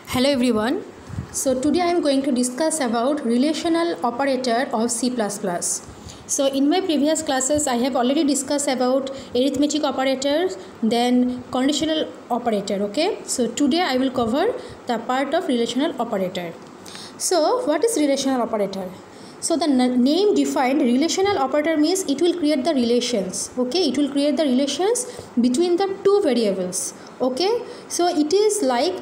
Hello everyone. So today I am going to discuss about relational operator of C++. So in my previous classes I have already discussed about arithmetic operators, then conditional operator. Okay. So today I will cover the part of relational operator. So what is relational operator? So the name defined relational operator means it will create the relations. Okay, it will create the relations between the two variables. Okay, so it is like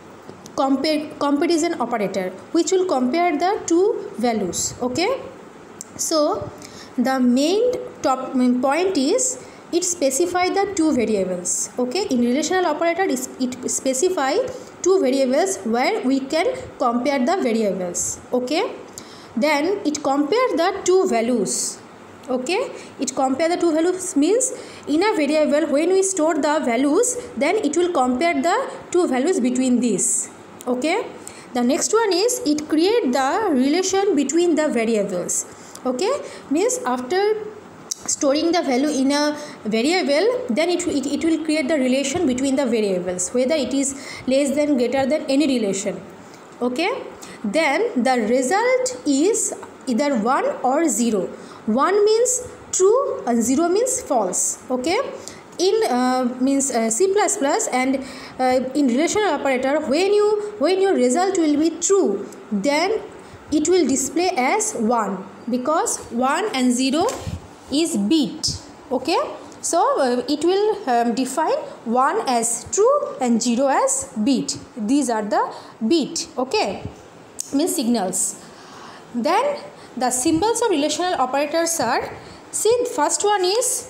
comparison operator which will compare the two values. Okay, so the main point is it specify the two variables. Okay, in relational operator it specify two variables where we can compare the variables. Okay, then it compare the two values. Okay, it compare the two values means in a variable when we store the values, then it will compare the two values between these. Okay, the next one is it create the relation between the variables. Okay, means after storing the value in a variable, then it will create the relation between the variables, whether it is less than, greater than, any relation. Okay, then the result is either 1 or 0. 1 means true and 0 means false. Okay, in C++ and in relational operator, when your result will be true, then it will display as 1 because 1 and 0 is bit. Okay, so it will define 1 as true and 0 as bit. These are the bit. Okay, means signals. Then the symbols of relational operators are, see, first one is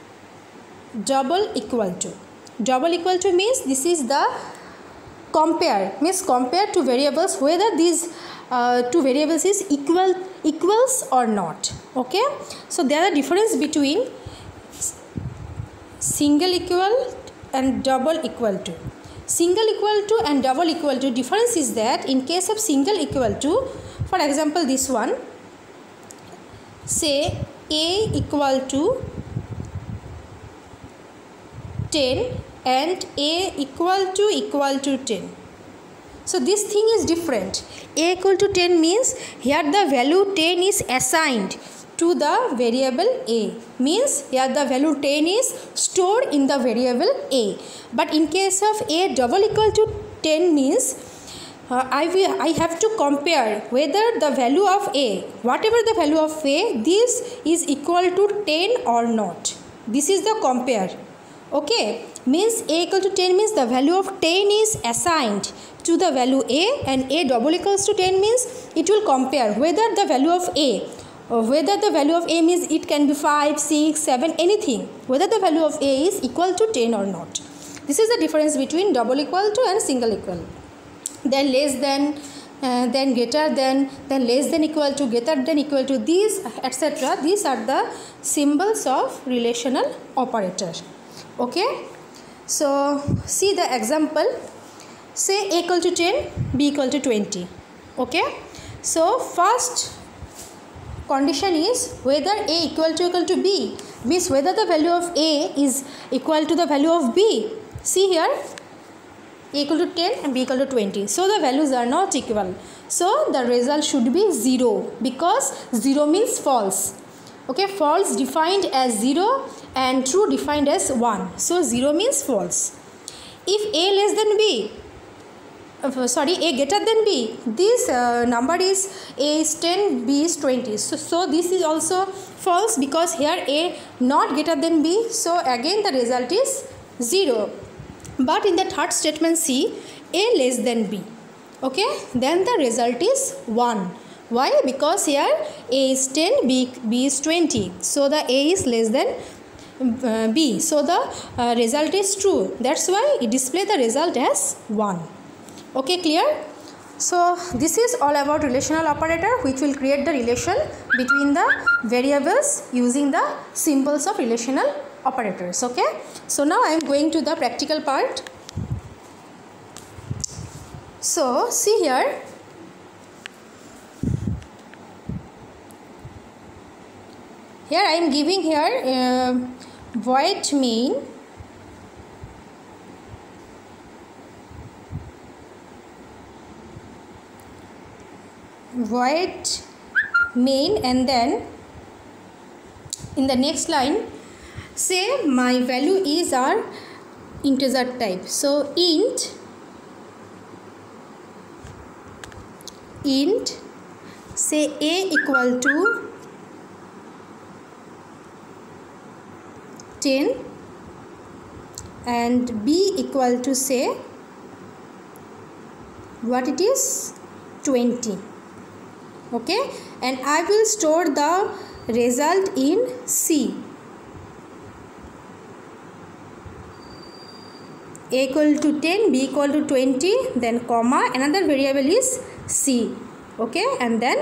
double equal to. Double equal to means this is the compare, means compare two variables whether these two variables is equals or not. Okay, so there are difference between single equal and double equal to. Single equal to and double equal to, difference is that in case of single equal to, for example this one, say a equal to 10 and a equal to 10. So this thing is different. A equal to 10 means here the value 10 is assigned to the variable a, means here the value 10 is stored in the variable a. But in case of a double equal to 10 means I have to compare whether the value of a, whatever the value of a, this is equal to 10 or not. This is the compare. Okay, means a equal to 10 means the value of 10 is assigned to the value a, and a double equals to 10 means it will compare whether the value of a, whether the value of a means it can be 5, 6, 7, anything, whether the value of a is equal to 10 or not. This is the difference between double equal to and single equal. Then less than, then greater than, then less than equal to, greater than equal to, these etc. These are the symbols of relational operator. Okay, so see the example. Say a equal to 10, b equal to 20. Okay, so first condition is whether a equal to b, means whether the value of a is equal to the value of b. See here, a equal to 10 and b equal to 20. So the values are not equal. So the result should be 0 because 0 means false. Okay, false defined as 0 and true defined as 1. So 0 means false. If a less than b, a greater than b, this number is a is 10, b is 20. So this is also false because here a not greater than b. So again the result is 0. But in the third statement, see, a less than b. Okay, then the result is 1. Why? Because here a is 10, b is 20. So the a is less than b. So the result is true. That's why it display the result as 1. Okay, clear? So this is all about relational operator which will create the relation between the variables using the symbols of relational operators. Okay, so now I am going to the practical part. So see here, I am giving here void main void main, and then in the next line say my value is our integer type. So int say a equal to 10 and b equal to say what it is 20. Okay, and I will store the result in C. A equal to 10, b equal to 20, then comma, another variable is C. Okay, and then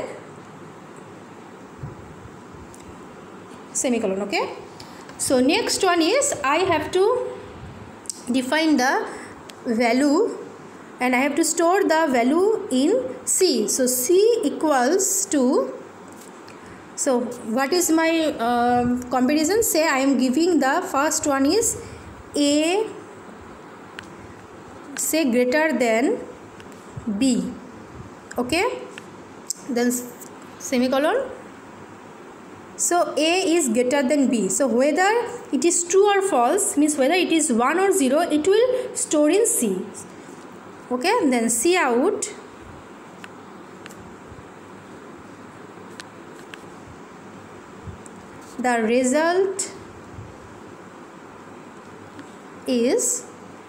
semicolon. Okay, so next one is I have to define the value and I have to store the value in C. So C equals to, so what is my comparison? Say I am giving the first one is A, say greater than B. Okay, then semicolon. So A is greater than B. So whether it is true or false, means whether it is 1 or 0, it will store in C. Okay, and then C out the result is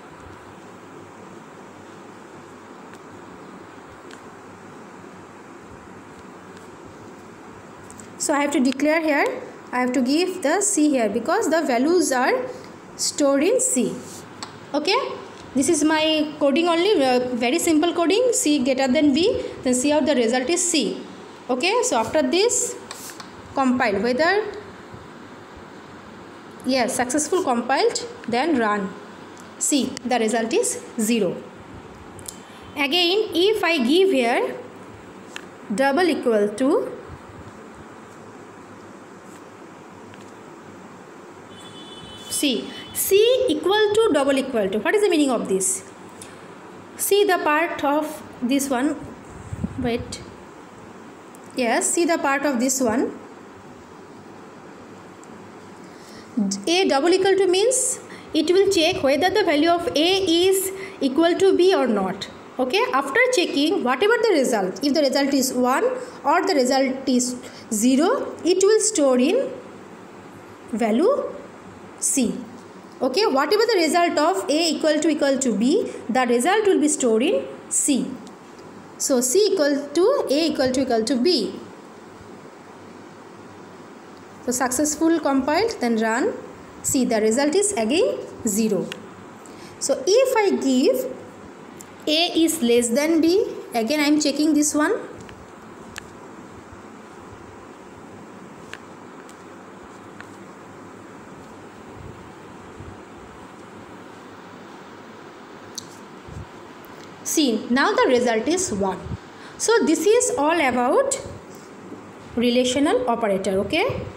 so I have to declare here, I have to give the C here because the values are stored in C. Okay, this is my coding only, very simple coding. C greater than B, then C out the result is C. Okay, so after this compile, whether yes successful compiled, then run. See, the result is 0. Again if I give here double equal to C equal to double equal to, what is the meaning of this? See the part of this one, wait, yes, see the part of this one. A double equal to means it will check whether the value of A is equal to B or not. Okay, after checking whatever the result, if the result is 1 or the result is 0, it will store in value C. Okay, whatever the result of A equal to B, the result will be stored in C. So C equal to A equal to B. So successful compiled, then run. See, the result is again 0. So if I give A is less than B, again I am checking this one. See, now the result is 1. So this is all about relational operator. Okay.